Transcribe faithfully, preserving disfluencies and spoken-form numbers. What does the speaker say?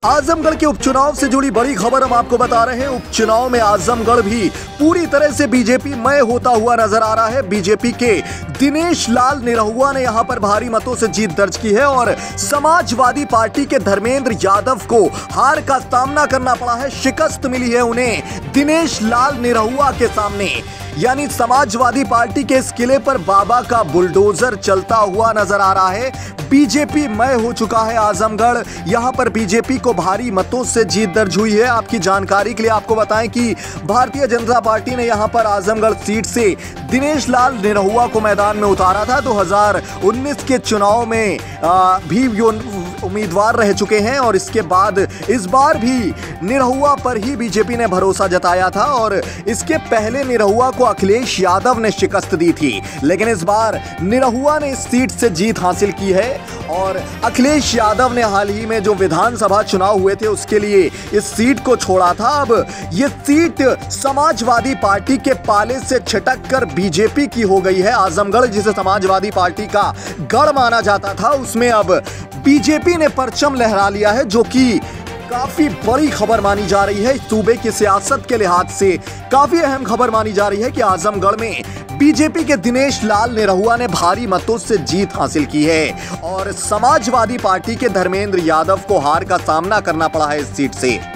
आजमगढ़ के उपचुनाव से जुड़ी बड़ी खबर हम आपको बता रहे हैं। उपचुनाव में आजमगढ़ भी पूरी तरह से बीजेपी मय होता हुआ नजर आ रहा है। बीजेपी के दिनेश लाल निरहुआ ने यहां पर भारी मतों से जीत दर्ज की है और समाजवादी पार्टी के धर्मेंद्र यादव को हार का सामना करना पड़ा है। शिकस्त मिली है उन्हें दिनेश लाल निरहुआ के सामने, यानी समाजवादी पार्टी के इस किले पर बाबा का बुलडोजर चलता हुआ नजर आ रहा है। बीजेपी मय हो चुका है आजमगढ़। यहां पर बीजेपी को भारी मतों से जीत दर्ज हुई है। आपकी जानकारी के लिए आपको बताएं कि भारतीय जनता पार्टी ने यहां पर आजमगढ़ सीट से दिनेश लाल निरहुआ को मैदान में उतारा था। दो हज़ार उन्नीस के चुनाव में आ, भी उम्मीदवार रह चुके हैं और इसके बाद इस बार भी निरहुआ पर ही बीजेपी ने भरोसा जताया था और इसके पहले निरहुआ को अखिलेश यादव ने शिकस्त दी थी, लेकिन इस बार निरहुआ ने इस सीट से जीत हासिल की है और अखिलेश यादव ने हाल ही में जो विधानसभा चुनाव हुए थे उसके लिए इस सीट को छोड़ा था। अब ये सीट समाजवादी पार्टी के पाले से छिटक कर बीजेपी की हो गई है। आजमगढ़ जिसे समाजवादी पार्टी का गढ़ माना जाता था, उसमें अब बीजेपी ने परचम लहरा लिया है, जो कि काफी बड़ी खबर मानी जा रही है। सूबे की सियासत के लिहाज से काफी अहम खबर मानी जा रही है कि आजमगढ़ में बीजेपी के दिनेश लाल निरहुआ ने भारी मतों से जीत हासिल की है और समाजवादी पार्टी के धर्मेंद्र यादव को हार का सामना करना पड़ा है इस सीट से।